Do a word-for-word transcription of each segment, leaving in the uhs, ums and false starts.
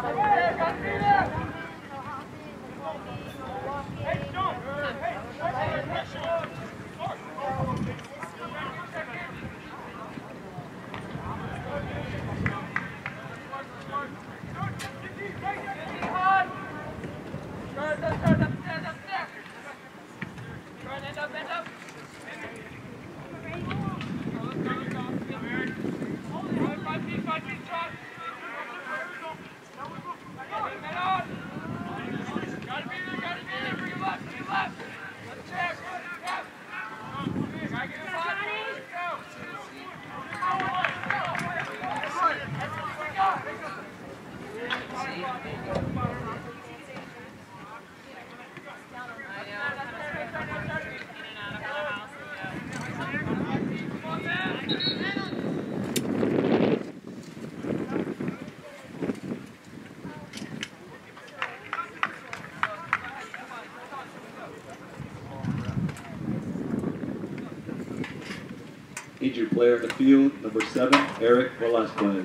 Injured player in the field, number seven, Eric Velasquez.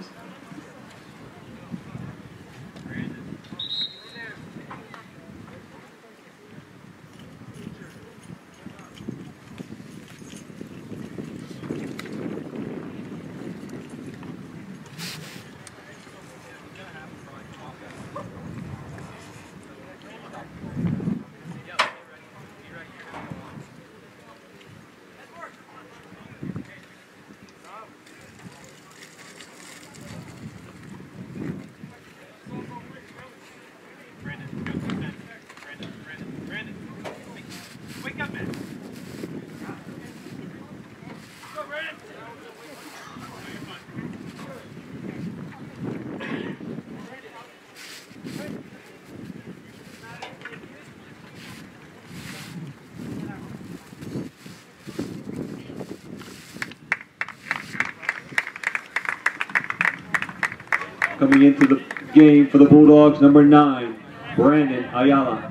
Coming into the game for the Bulldogs, number nine, Brandon Ayala.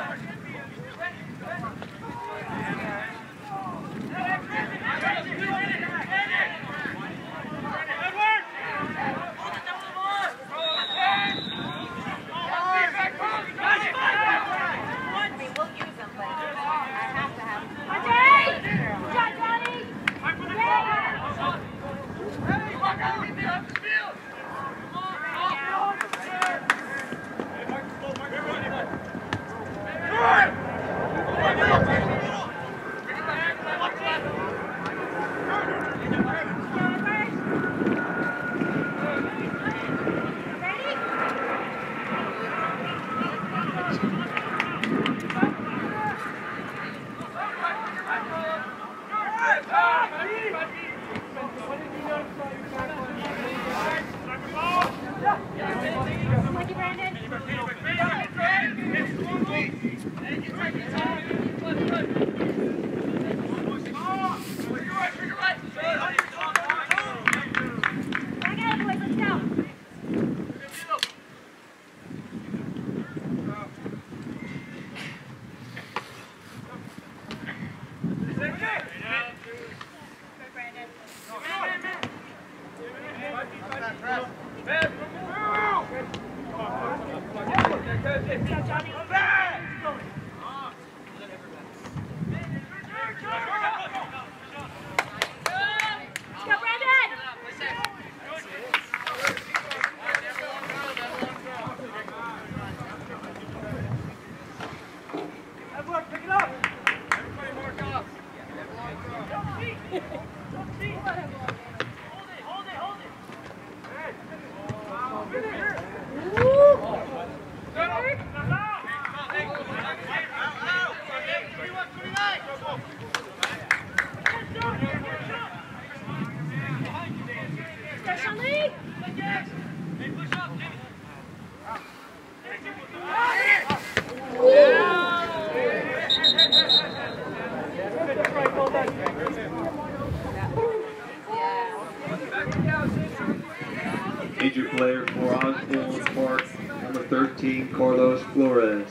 Major player for Osborne Park, number thirteen, Carlos Flores.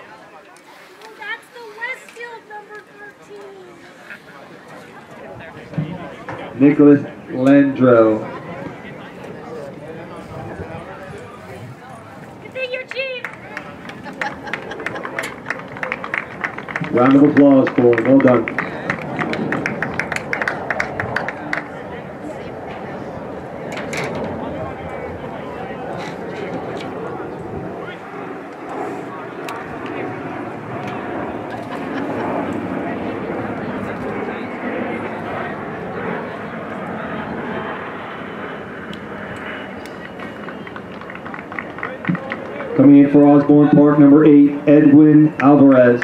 That's the Westfield number thirteen. Nicholas Landro. Meet your chief. Round of applause for him. Well done. Coming in for Osborne Park, number eight, Edwin Alvarez.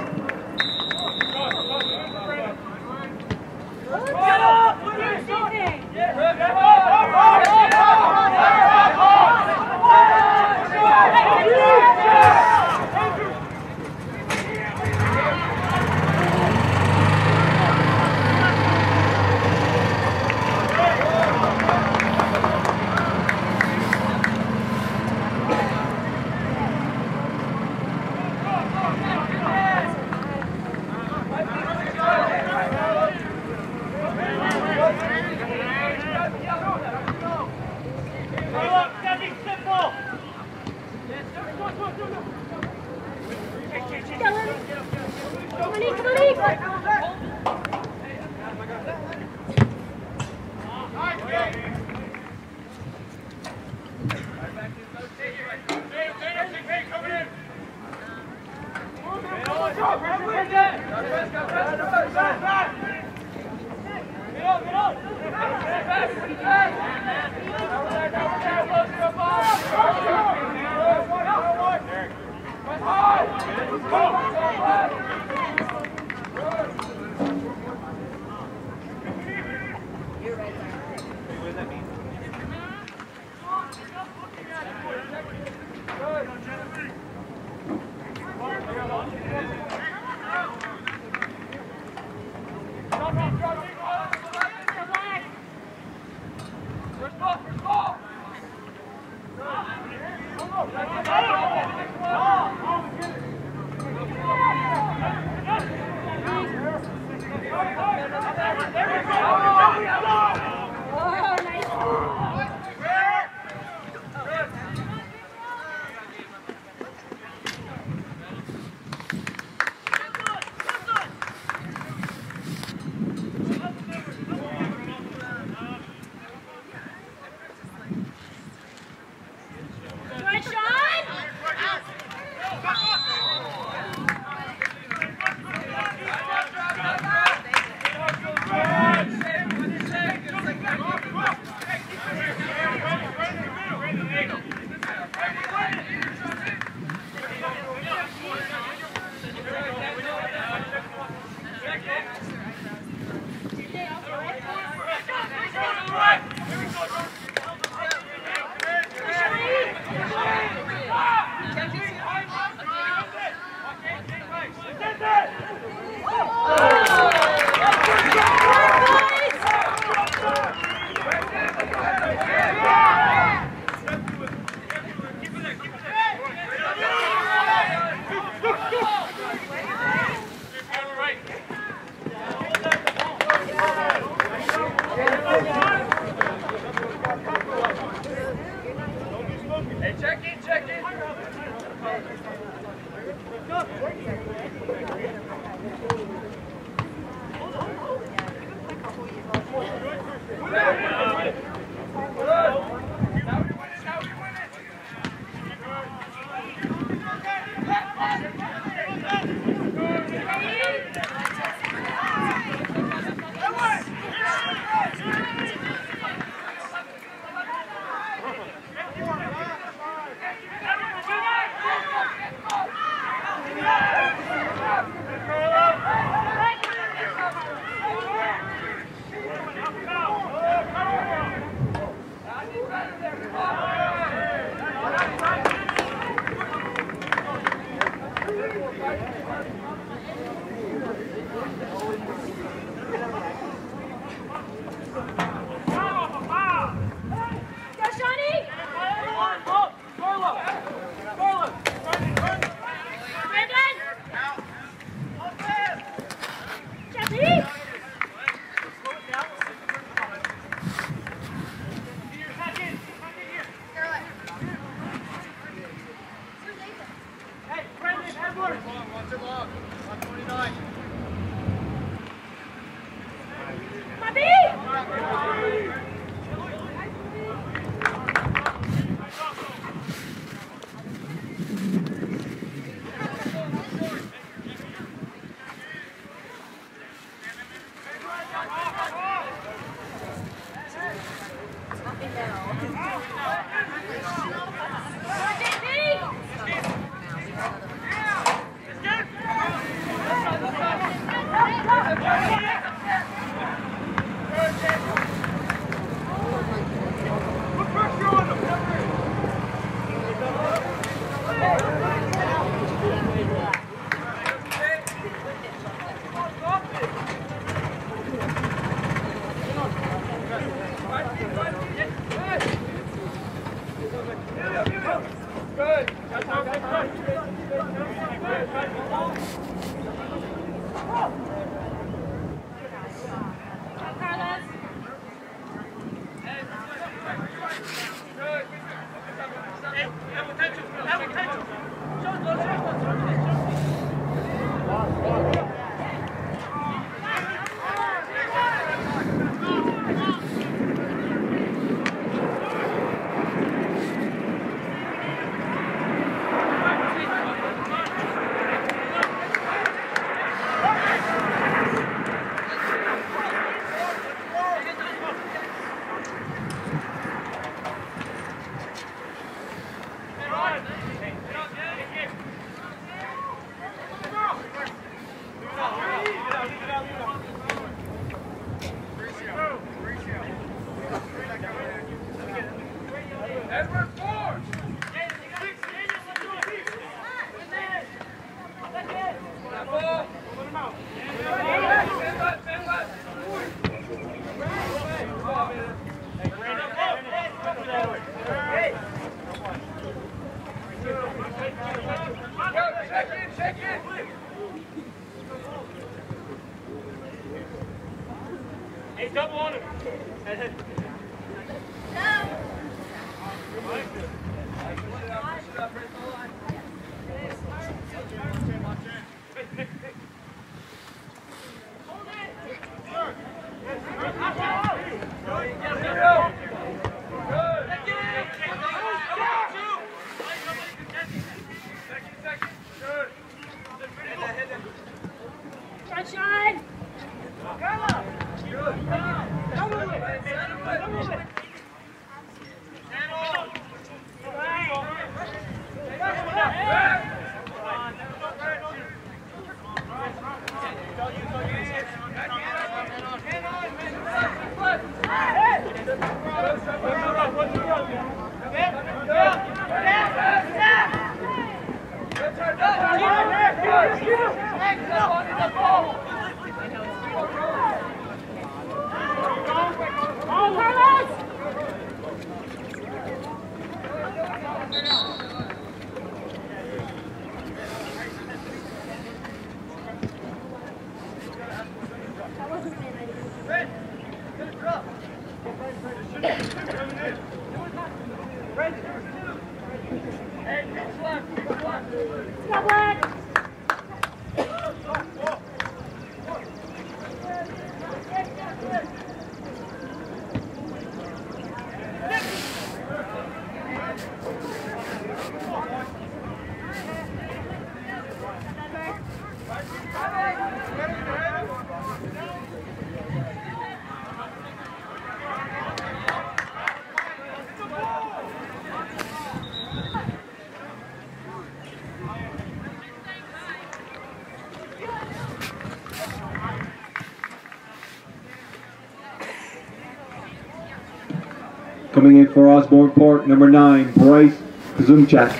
Coming in for Osborne Park, number nine, Bryce Kazumchak.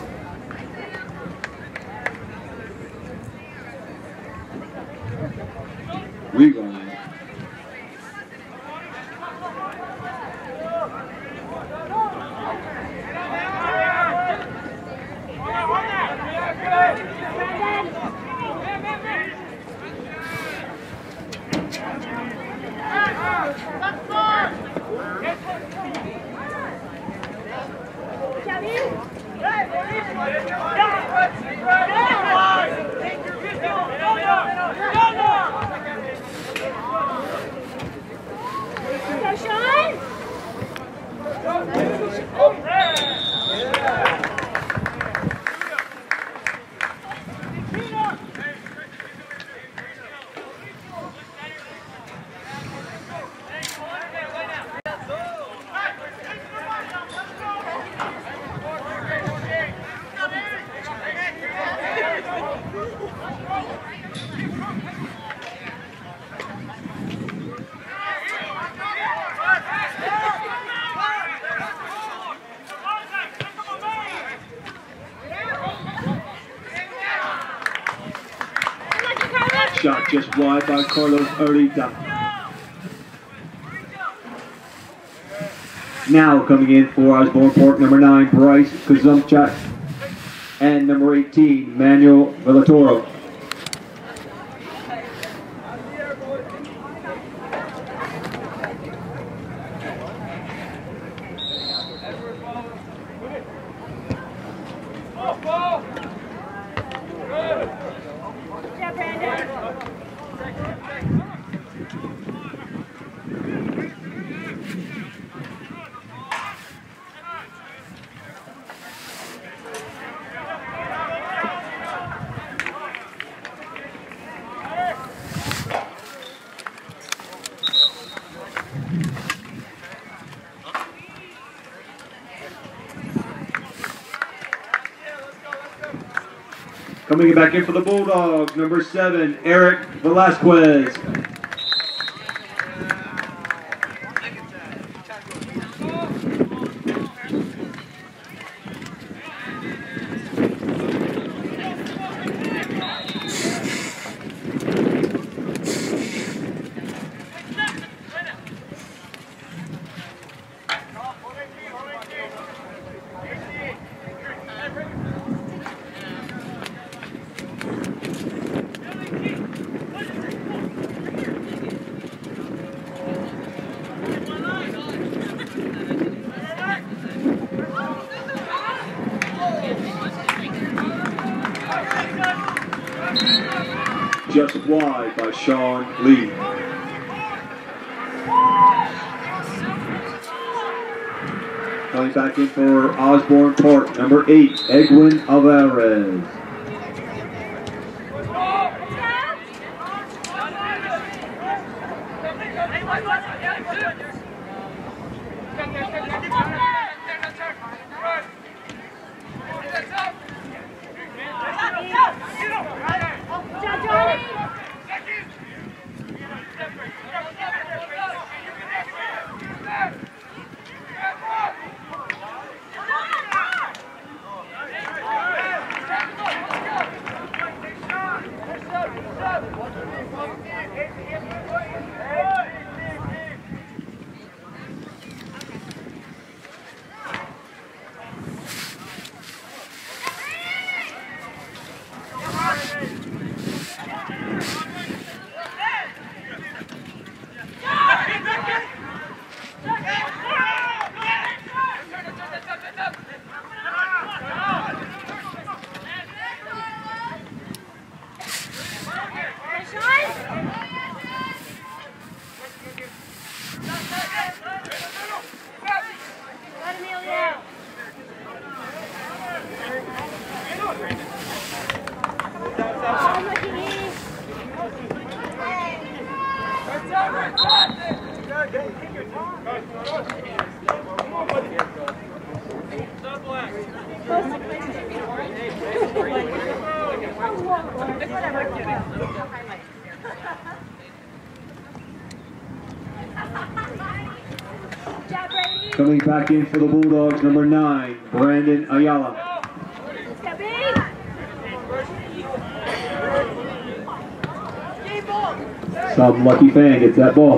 We going. Shot just wide by Carlos Arita. Now coming in for Osborne Park, number nine, Bryce Kazumchak. and number eighteen, Manuel Villatoro. Coming back in for the Bulldogs, number seven, Eric Velasquez. Just wide by Sean Lee. Coming back in for Osborne Park, number eight, Edwin Alvarez. Coming back in for the Bulldogs, number nine, Brandon Ayala. Some lucky fan gets that ball.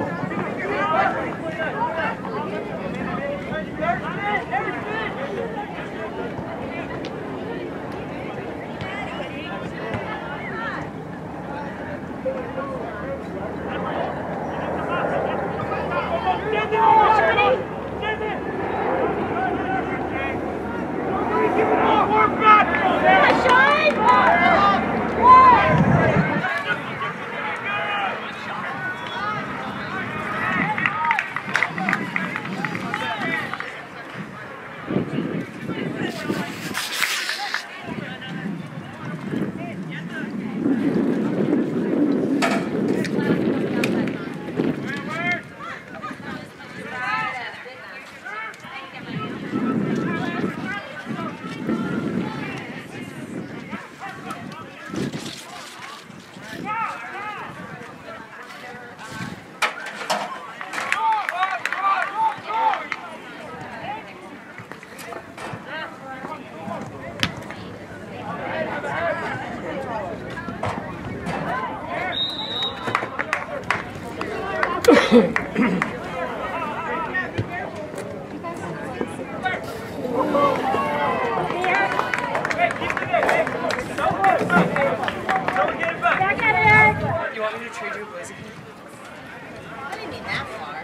Back at it! You want me to trade you a blazer? I didn't mean that far.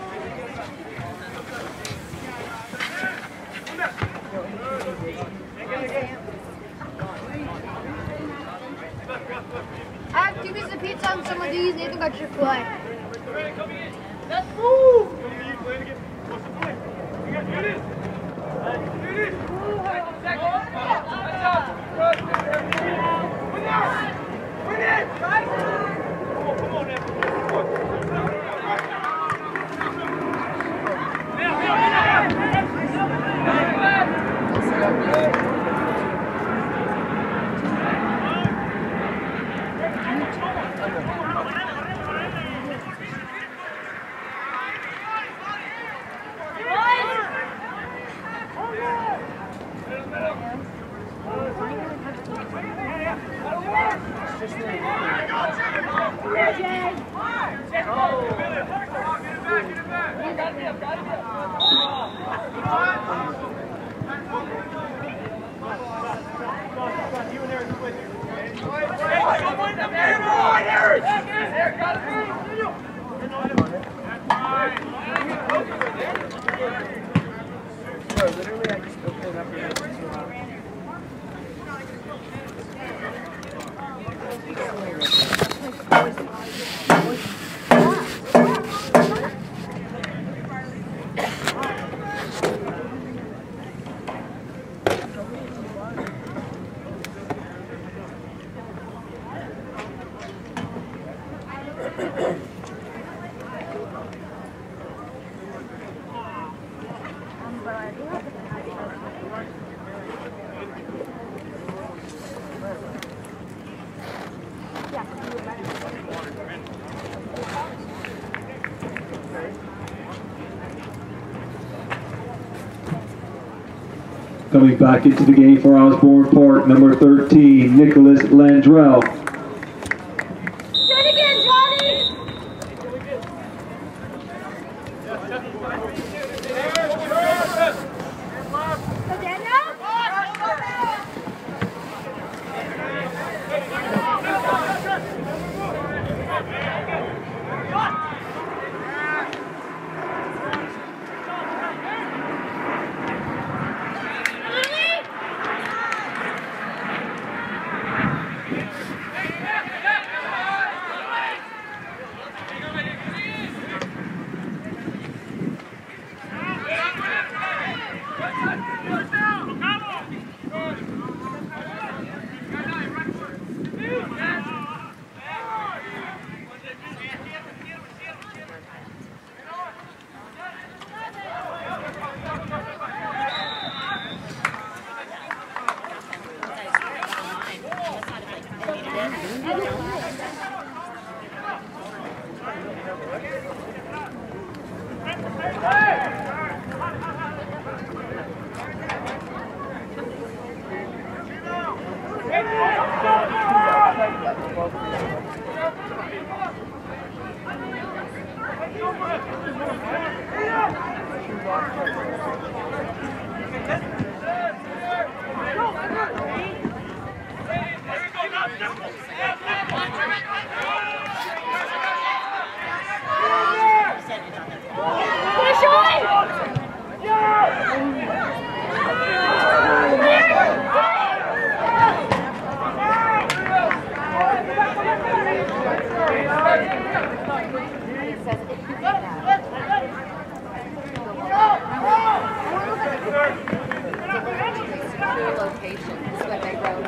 I have two pieces of pizza and some of these. Nathan got your flag. Coming back into the game for Osborne Park, number thirteen, Nicholas Landrell. Do it again, Johnny! Go Daniel! Location is what they wrote.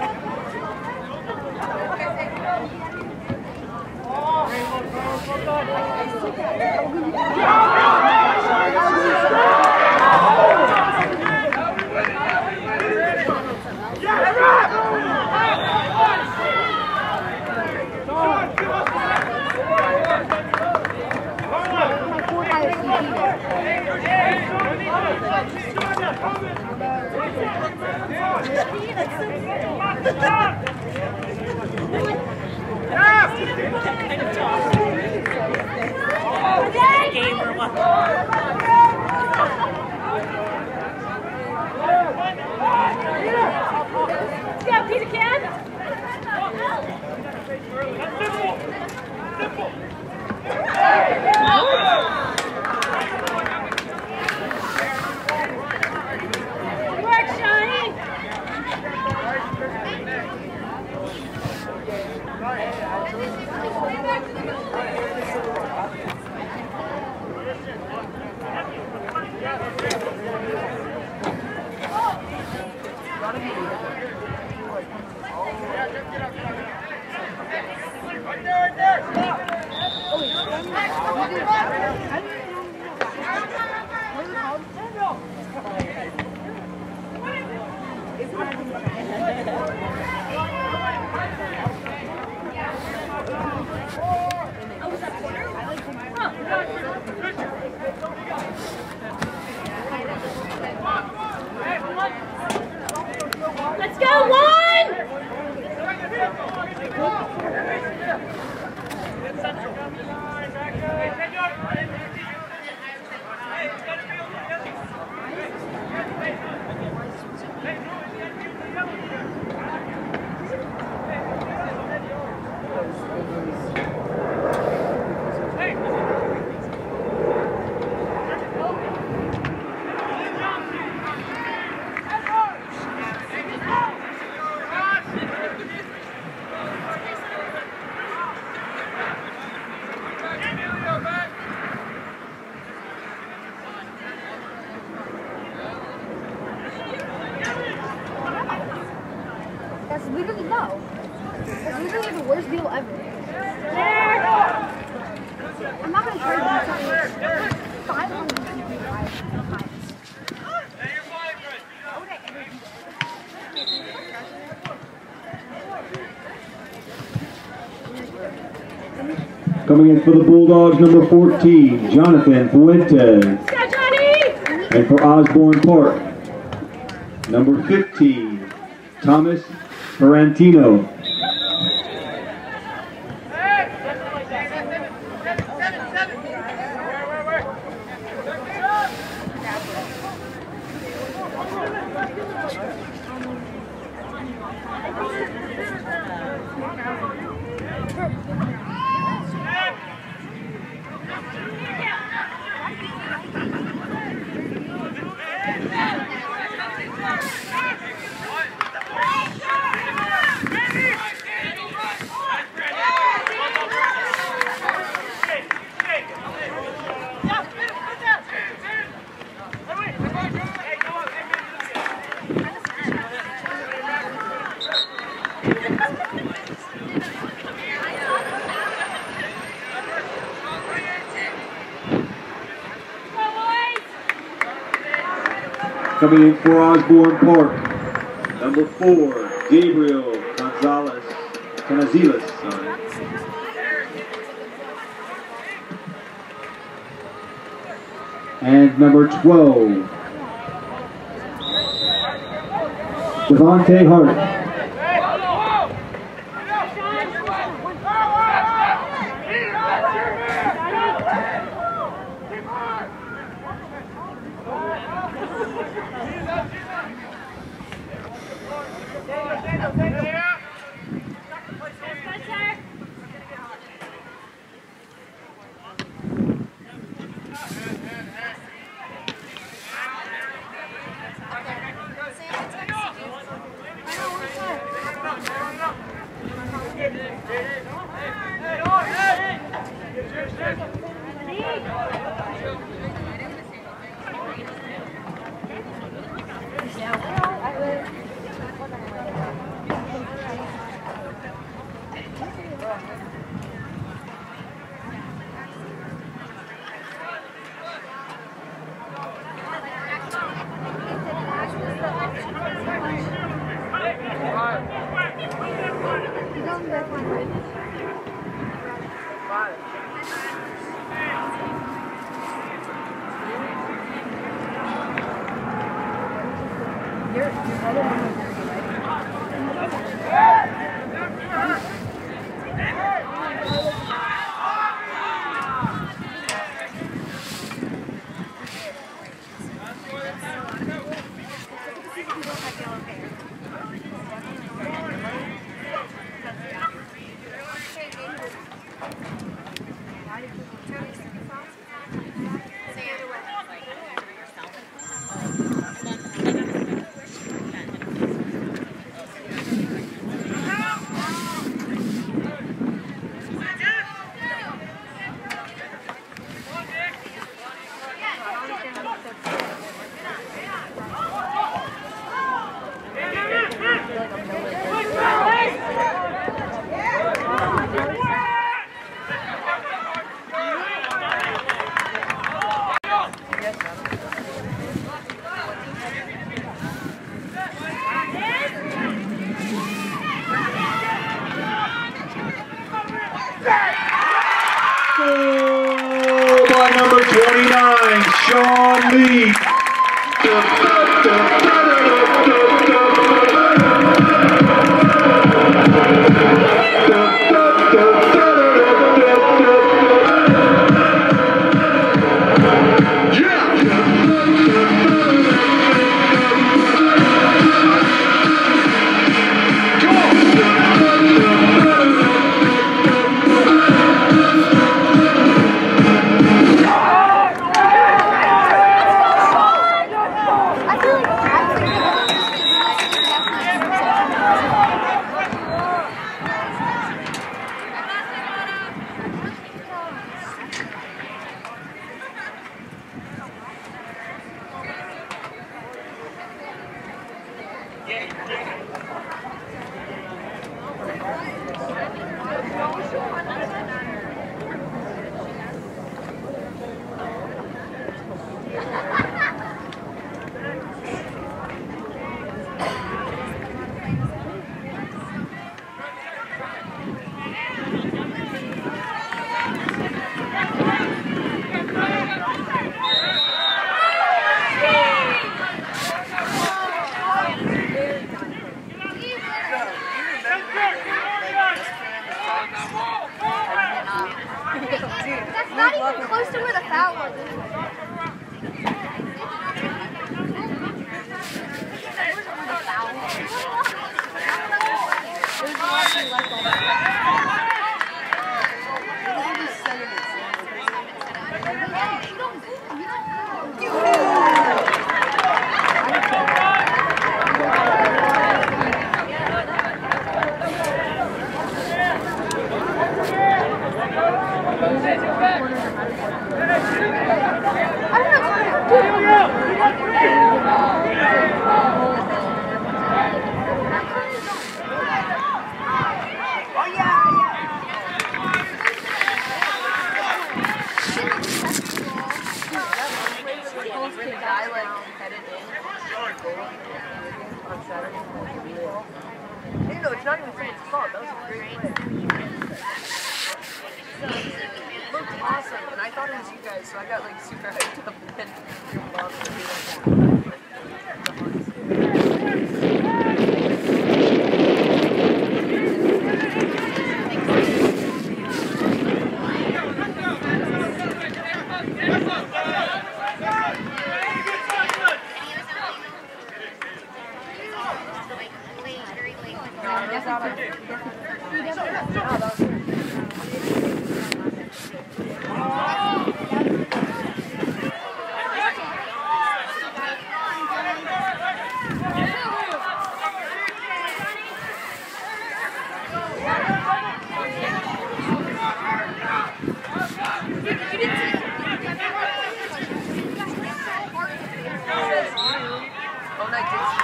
Game or what? Yeah, Peter Can. Let's go, one! That's literally no. That's literally the worst deal ever. I'm not gonna trade that five hundred fifty-five. Coming in for the Bulldogs, number fourteen, Jonathan Fuentes. Go, Johnny! And for Osborne Park, number fifteen, Thomas Ferrantino. Coming in for Osborne Park, number four, Gabriel Gonzalez, Canazilas, sorry. And number twelve, Devontae Hart. twenty-nine, Sean Lee. That's not even close to where the foul was. No, it's not even someone's fault. That was a great play. It looked awesome, and I thought it was you guys, so I got like super hyped up and then your mom would be like that.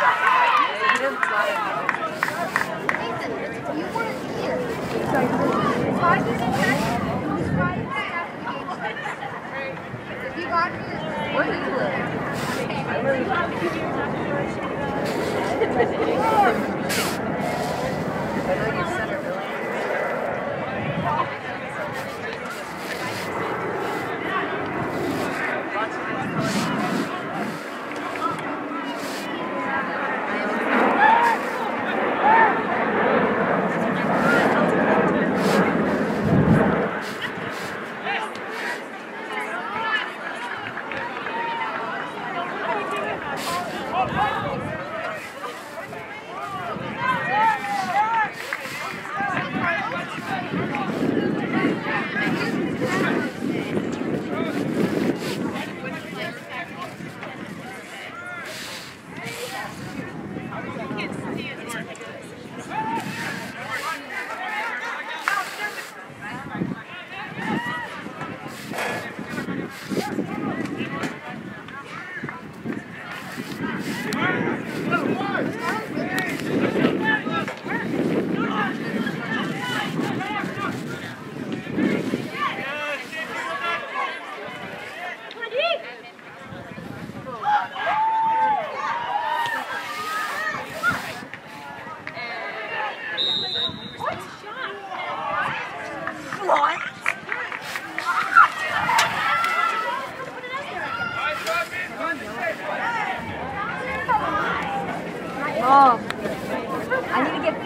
You weren't here.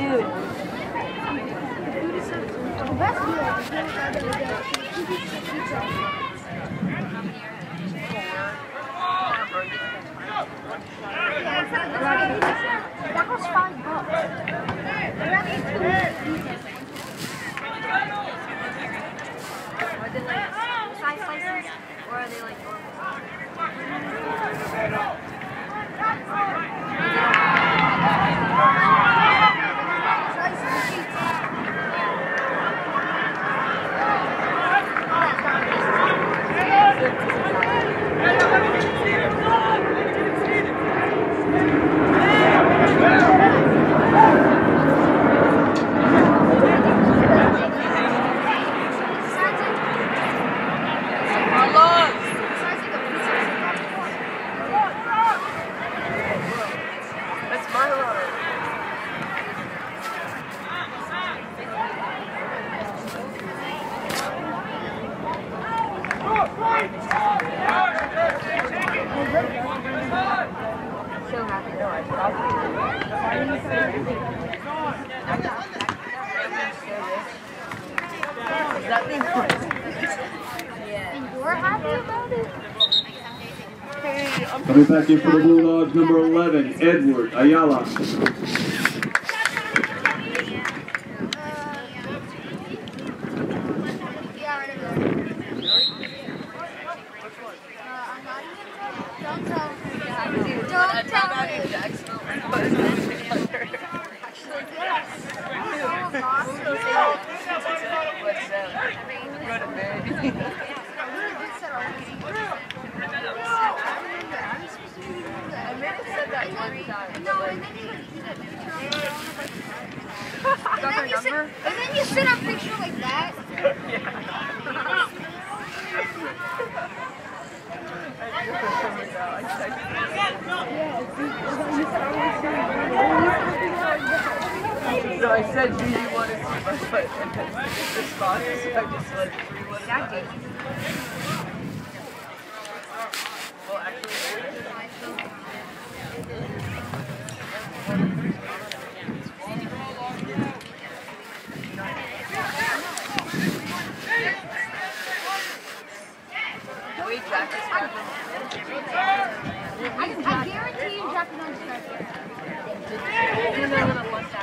do. The best deal is the other that was five bucks. Are they like size slices or are they like Coming back in for the Bulldogs, number eleven, Edward Ayala. And then you sit up picture like that. So I said, do you want to see my foot? And then response, so I just like, rewound that. Well, actually, wait, Jack is back. I, I guarantee you Jack is on Skype. You know what I want that?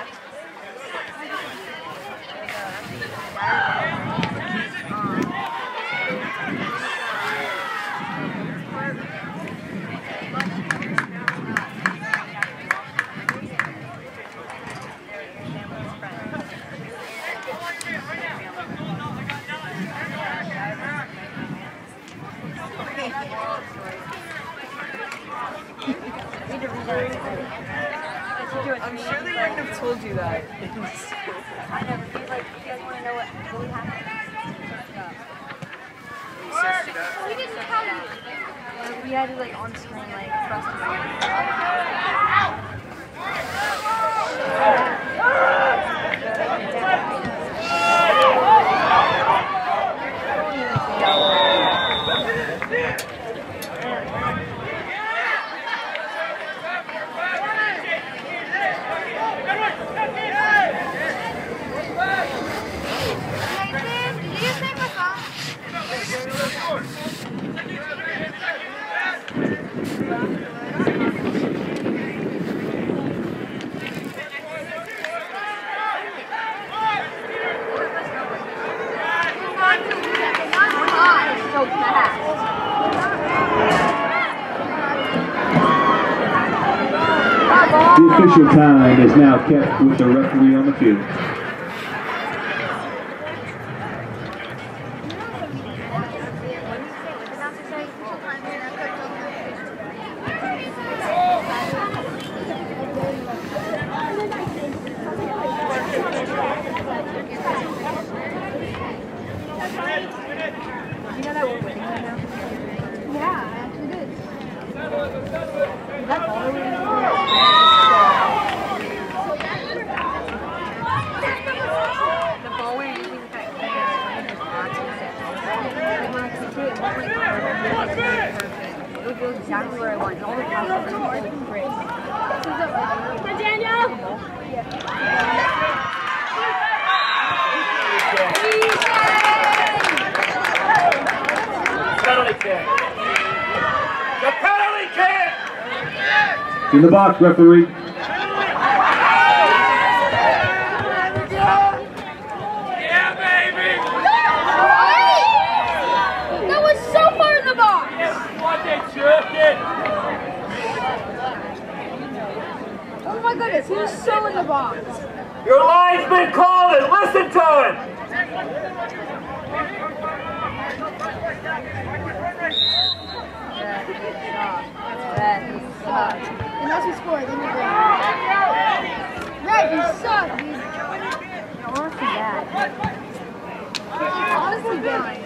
I'm sure they wouldn't have told you that. I know, but he's like, you guys want to know what really happened? We didn't tell you. Like, we had it like on screen, like, for us to Nathan, did you just take my phone? so fast. The official time is now kept with the referee on the field. You know that we're winning right now? Yeah, I actually did. Is that all we're winning? The ball we're using is that like when I can see it, it looks like perfect. It would go exactly where I want. All the passes are great. Daniel! In the box, referee. Yeah, baby! That was so far in the box! Oh my goodness, he was so in the box. Your line's been calling. Listen to it. Unless we score, then we're good. Right, you suck, dude. Honestly bad. Honestly bad.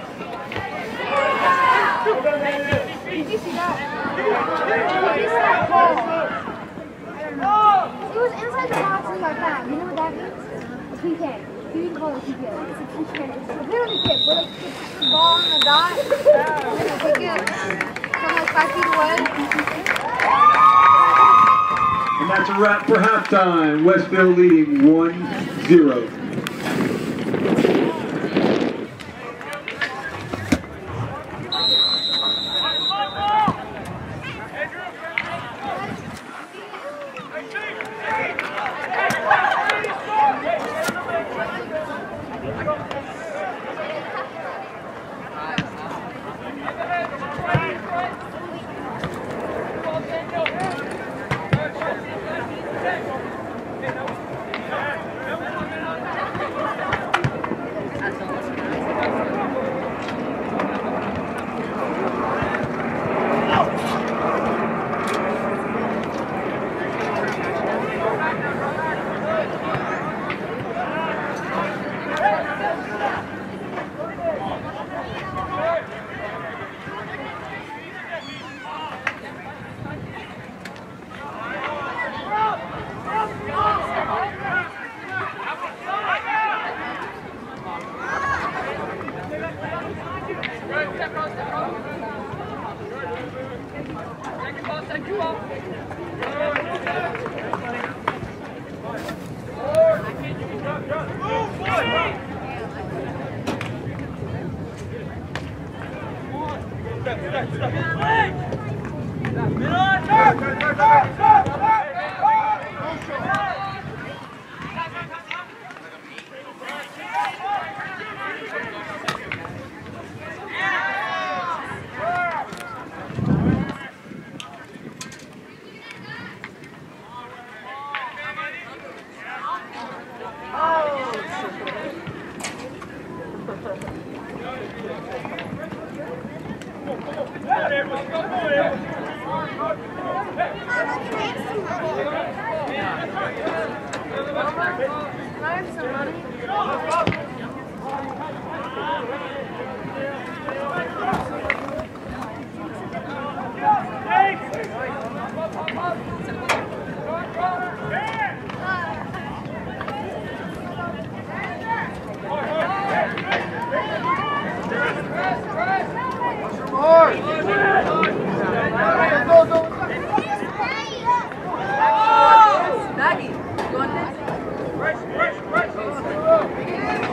Did you see that? Did you see that call? It was inside the box and he got fouled. You know what that means? A P K. You can call it a P K. It's a P K. It's a penalty kick. Where they kick the ball on the dot. And they kick it from like five feet away. And that's a wrap for halftime. Westfield leading one zero. Maggie, you want this?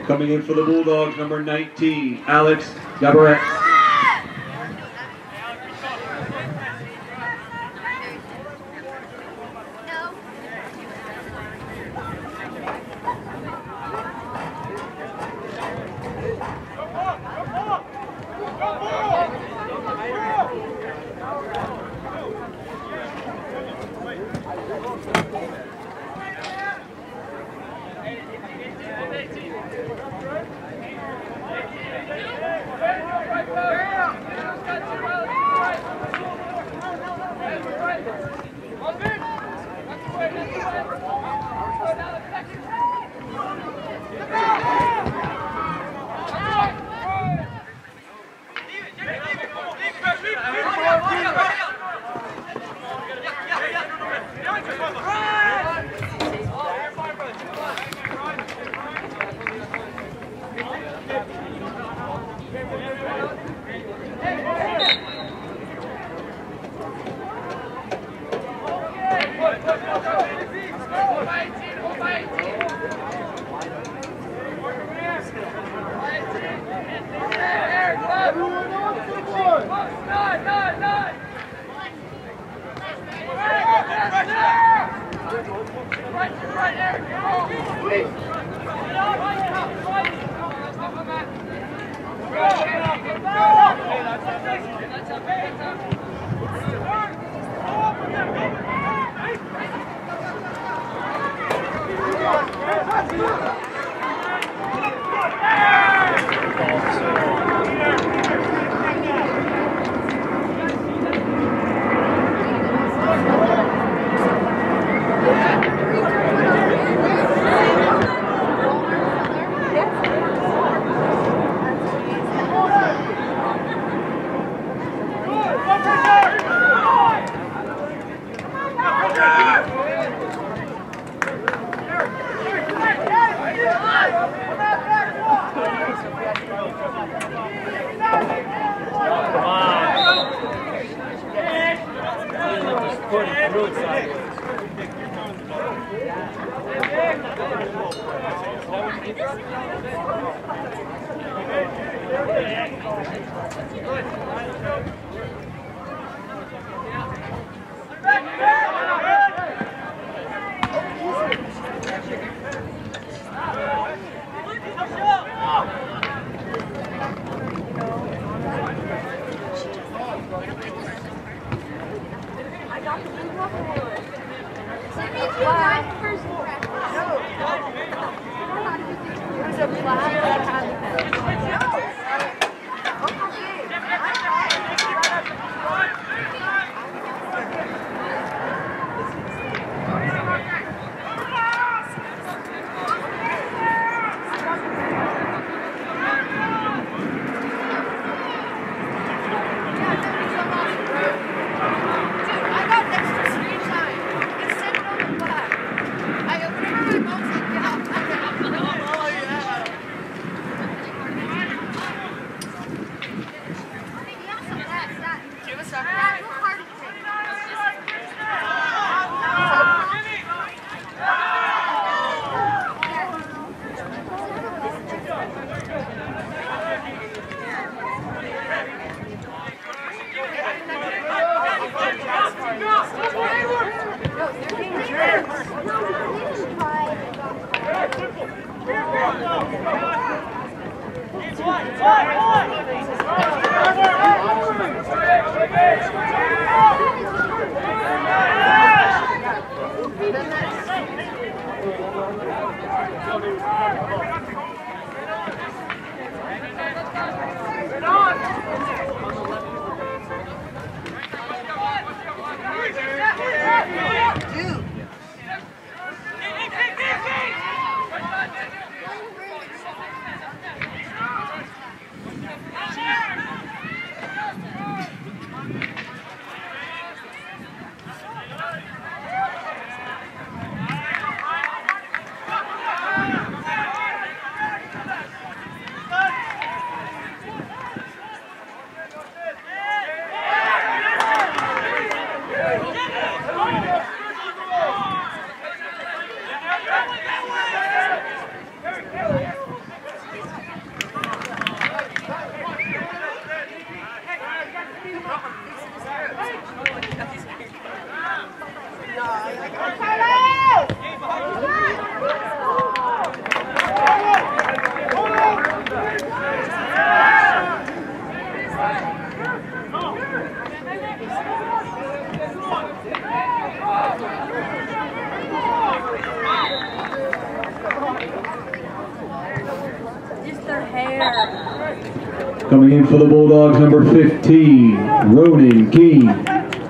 Coming in for the Bulldogs, number nineteen, Alex Gabaret. Coming in for the Bulldogs, number fifteen, Ronan King.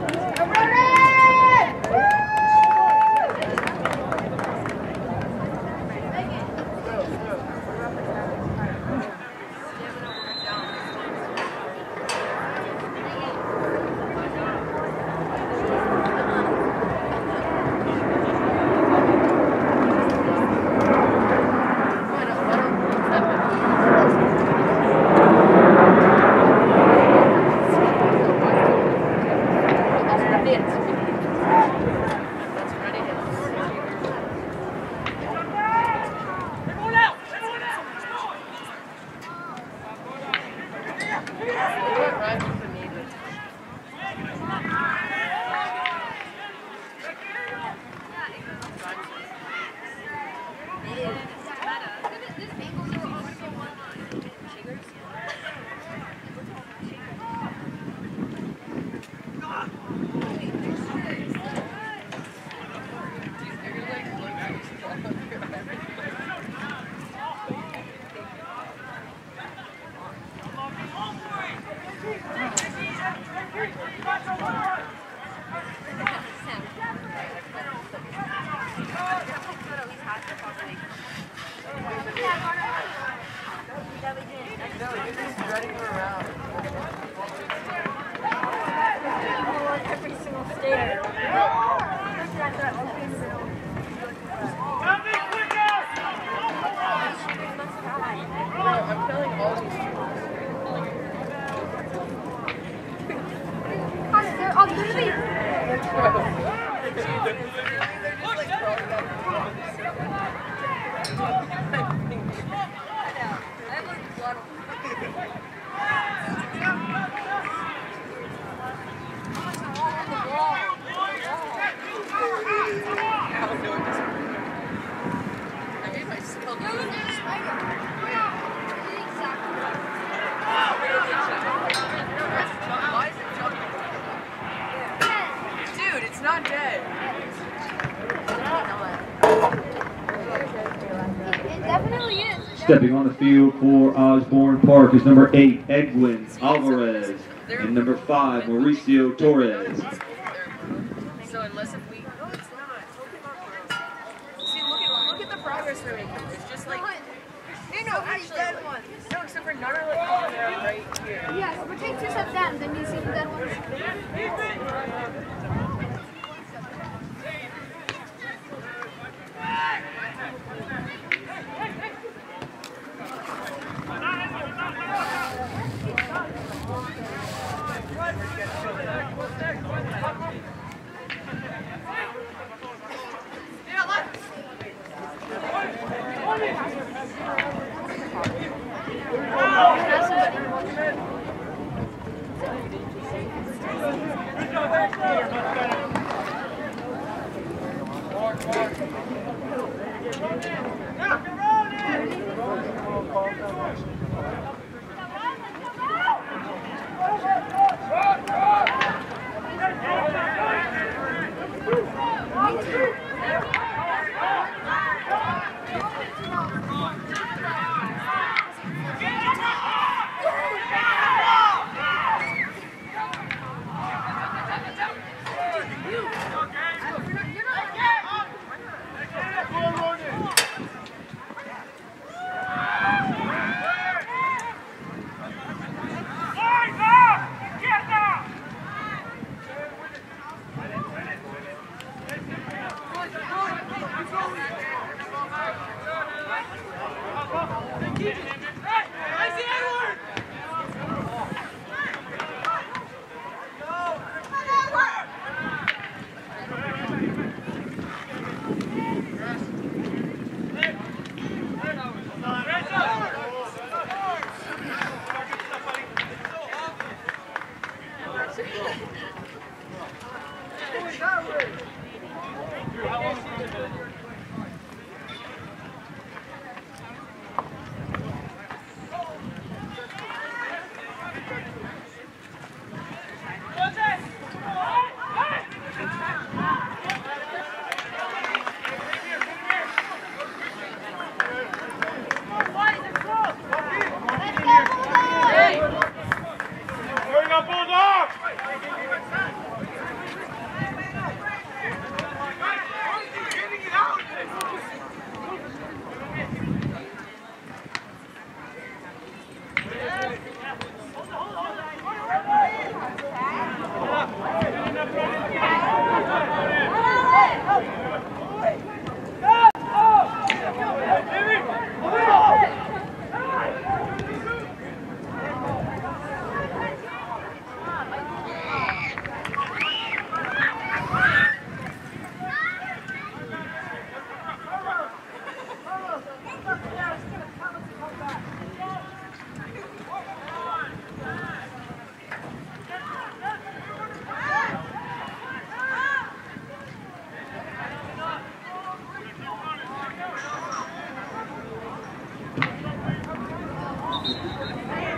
Stepping on the field for Osborne Park is number eight, Edwin Alvarez, and number five, Mauricio Torres. So unless if we, no, it's not. See, look at look at the progress they're making. It's just like, you know, actually, dead ones. No, except for none are like over there right here. Yeah, so we'll take two steps down, then you see the dead ones. Good job,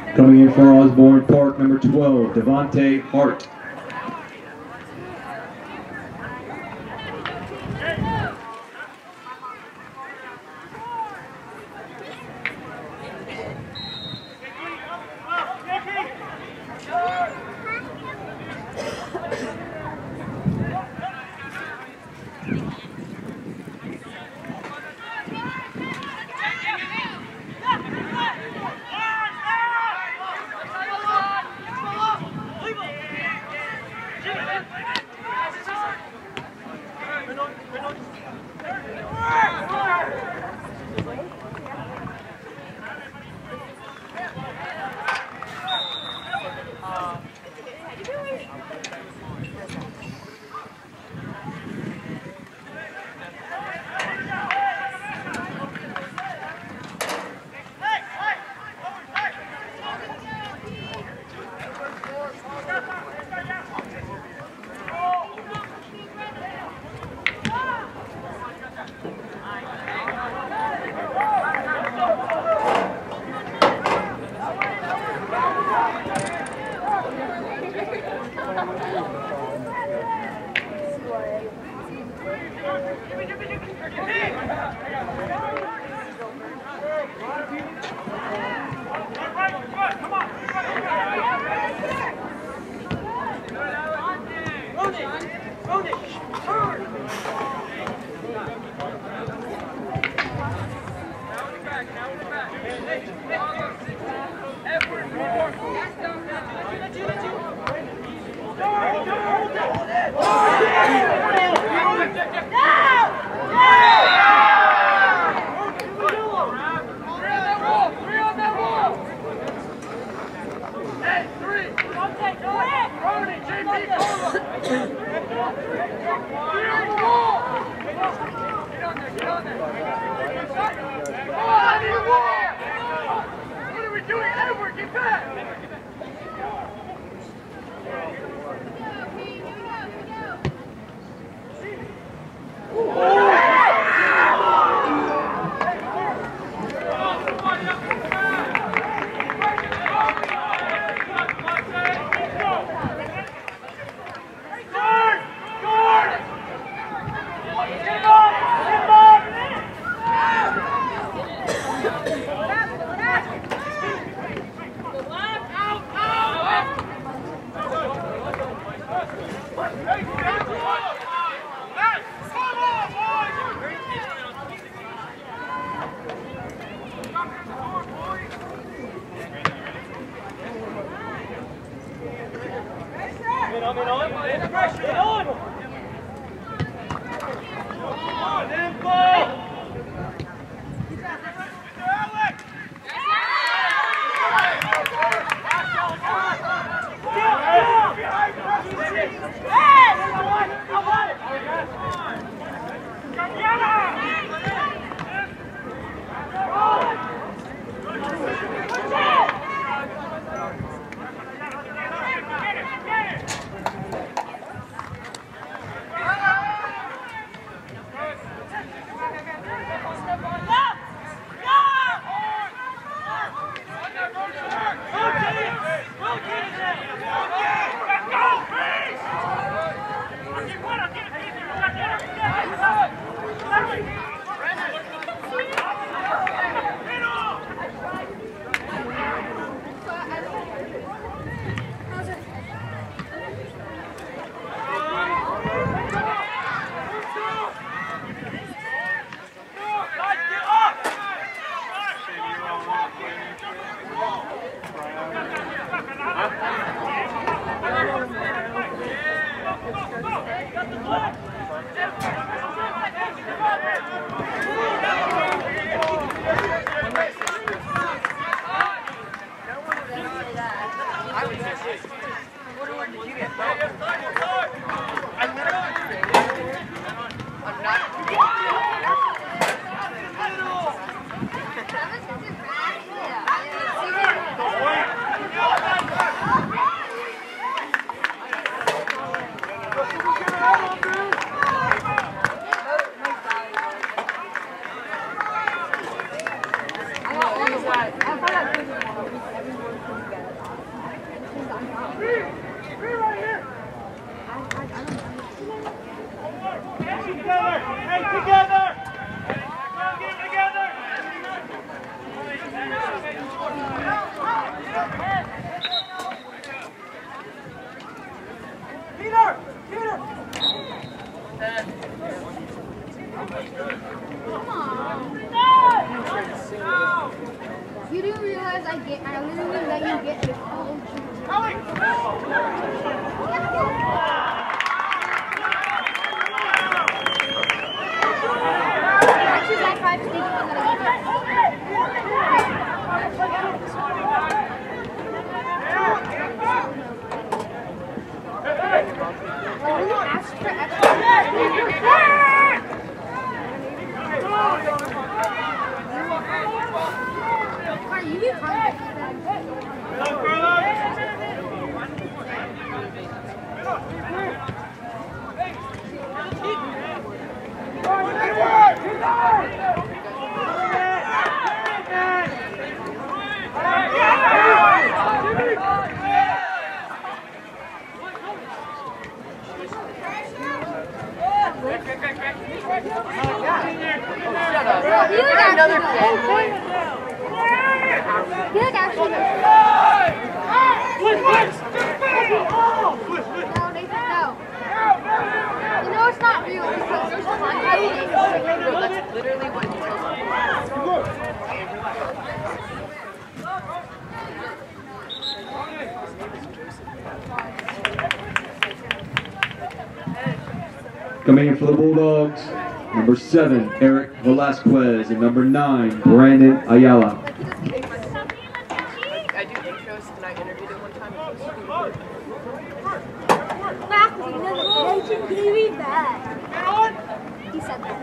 Coming in for Osborne Park, number twelve, Devontae Hart. You do realize I get, I literally let you get the whole Actually, that five sticky one that I asked for extra. You be fine. Another fanboy. You look actually. No, Nathan, no. You know it's not real because there's contact. That's literally what he tells Coming in for the Bulldogs, number seven, Eric Velasquez, and number nine, Brandon Ayala. I do intros and I interviewed him one time. Back with another legendary bag. He said that.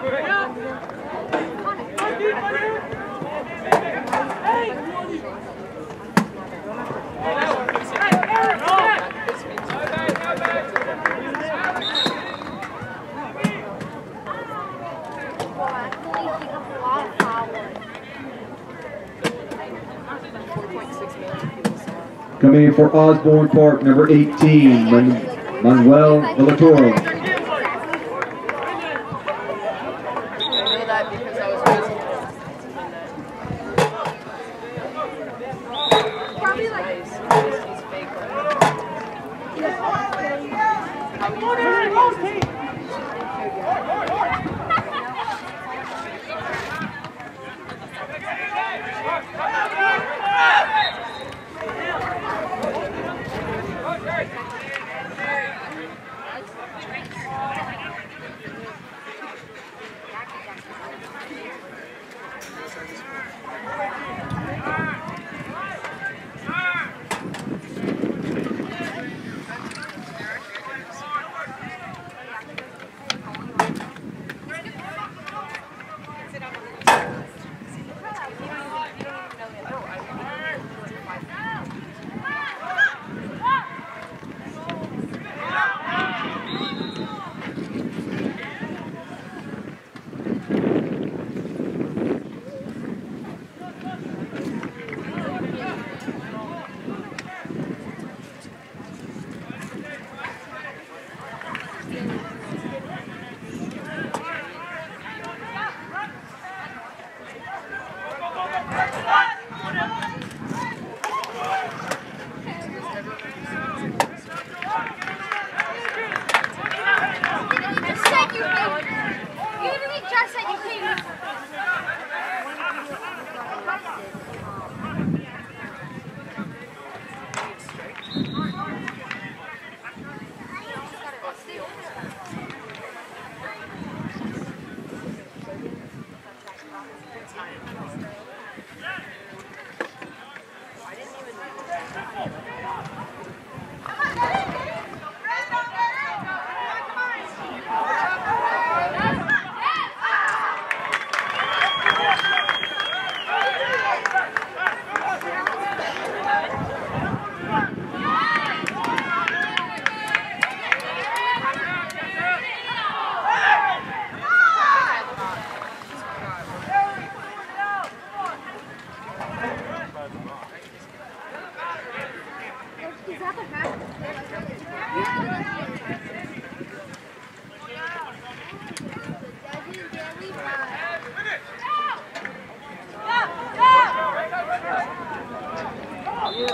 Coming in for Osborne Park, number eighteen, Man Manuel Villatoro. I know that because I was raised Probably like. nice. He's fake.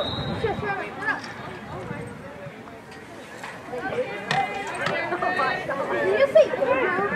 Did you say Pedro?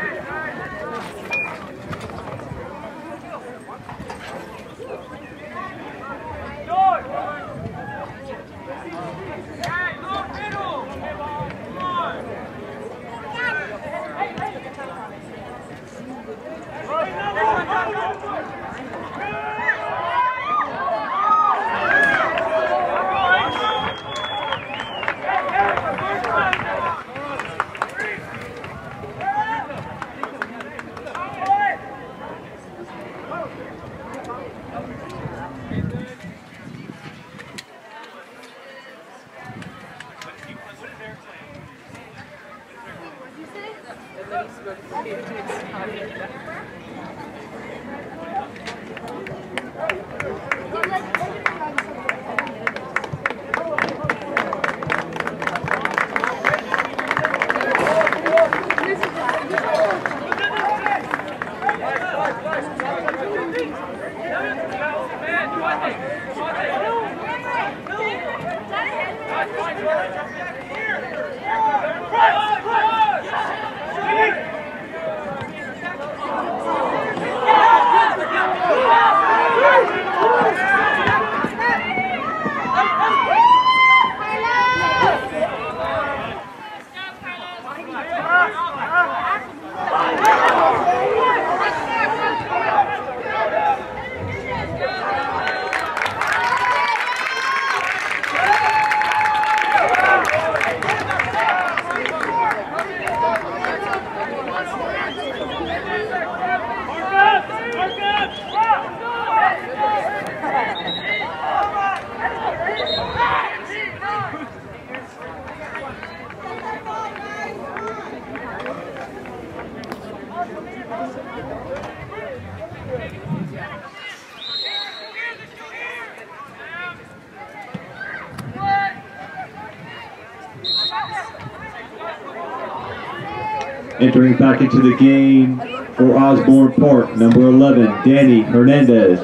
Entering back into the game for Osborne Park, number eleven, Danny Hernandez.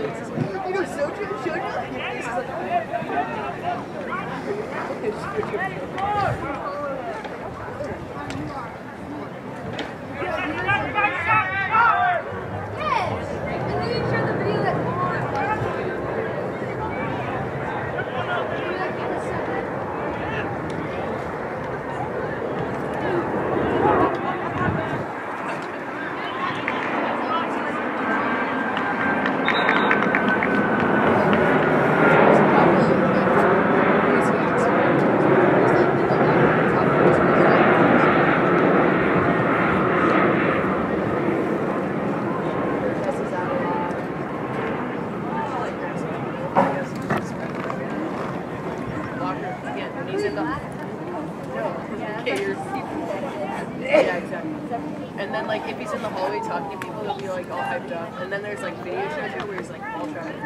Yeah, exactly. And then, like, if he's in the hallway talking to people, he'll be, like, all hyped up. And then there's, like, video shows where he's, like, all trying.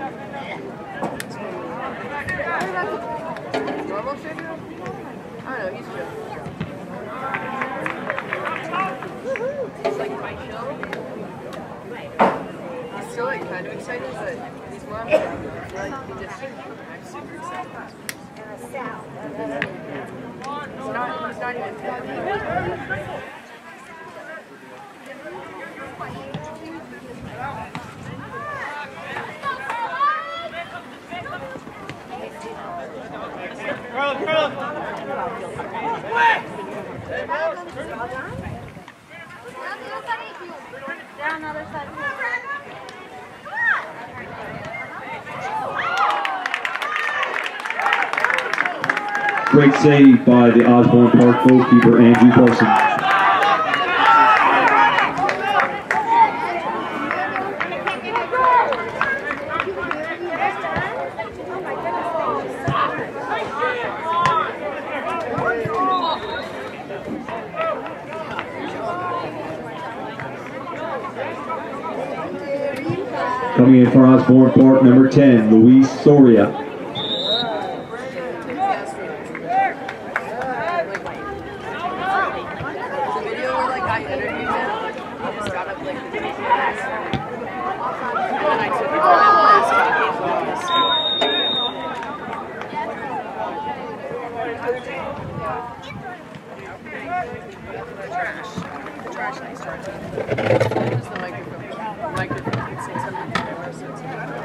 Normal Shredder? I don't know, he's chill. It's, like, my show. He's still, like, kind of excited, but he's more on the like, he just, I'm super excited. He's not, he's not even Carl, Carl! Down the other side. Great save by the Osborne Park goalkeeper, Andrew Parsons. Coming in for Osborne Park, number ten, Luis Soria. other day. The trash. The trash next to our team. Just the microphone. The microphone. It's six hundred dollars. So it's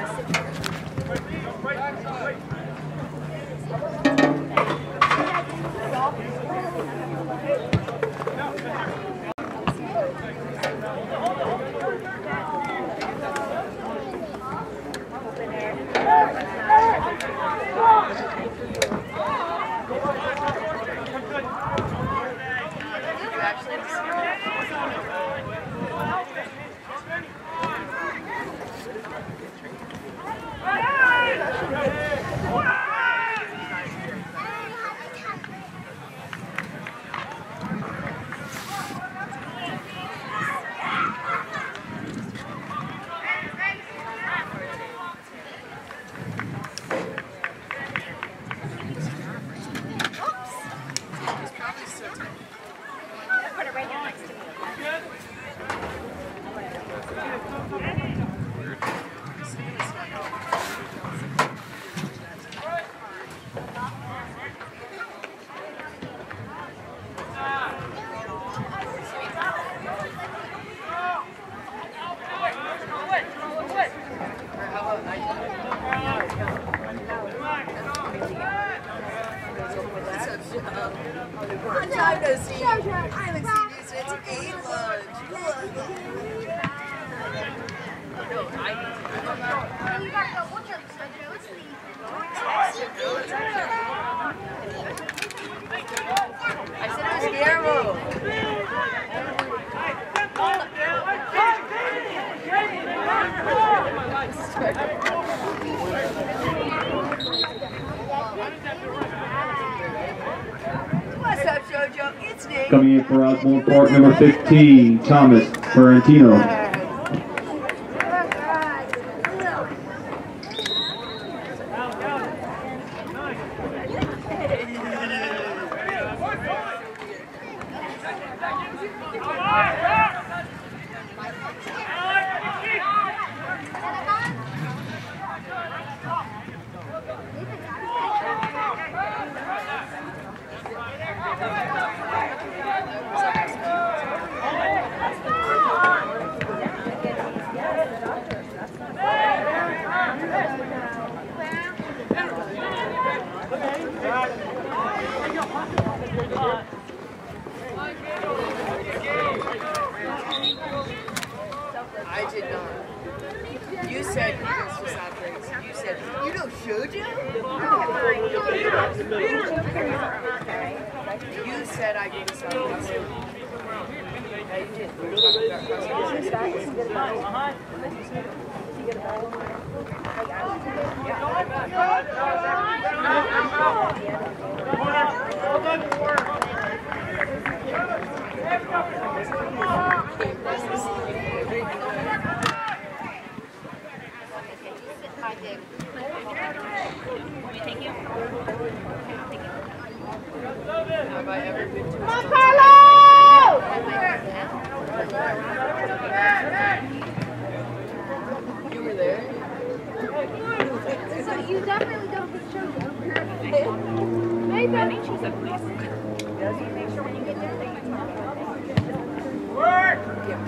Coming in for Osborne Park, number fifteen, Thomas Ferrantino. I did not. You said you guys just had drinks. You said, you know Shoujo? You said I gave us drinks. Yeah, you did. Have I ever been to a You were there? So you definitely don't get Shoujo. Maybe. I think she's a police. Does he make sure when you get there that you talk about it? Work! Yeah.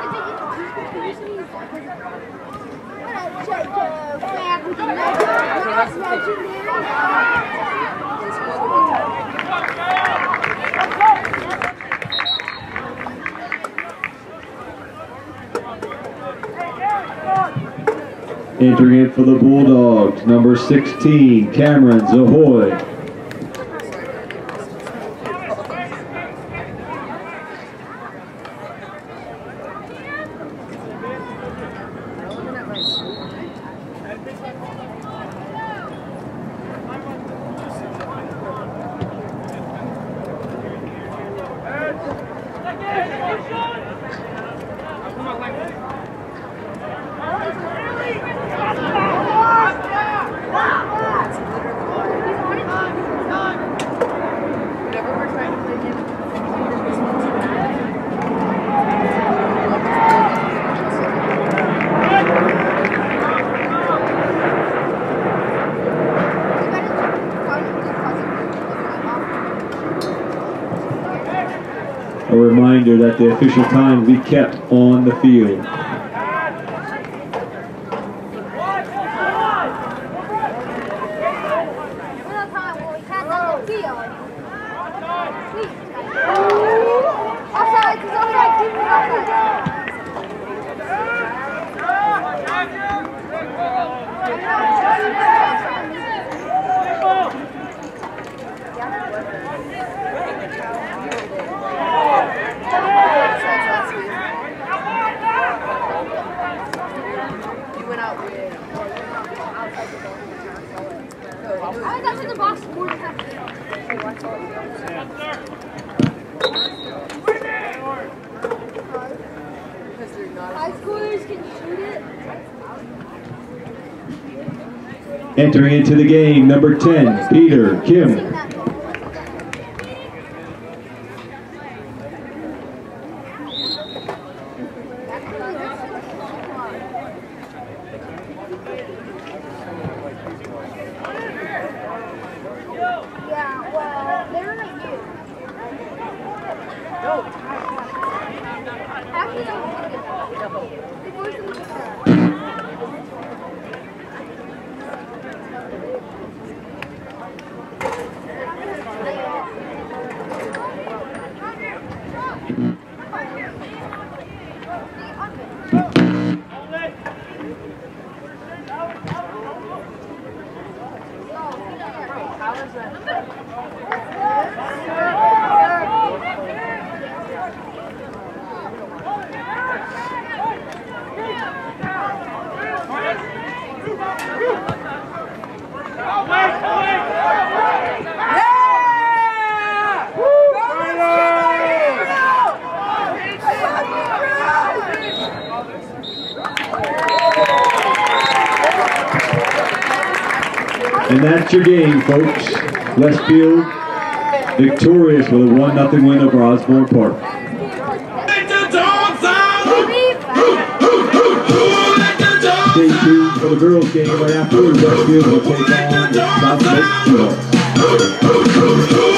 What a Shoujo fan. Entering in for the Bulldogs, number sixteen, Cameron Zahoy. A reminder that the official time will be kept on the field. I got to the box more than high schoolers can shoot it. Entering into the game, number ten, Peter Kim. Yeah, well, they're like you. Actually, they both look like that. And that's your game, folks. Westfield victorious with a one nothing win over Osborne Park. Stay tuned for the girls' game right after. Westfield will take on South Lake Shore.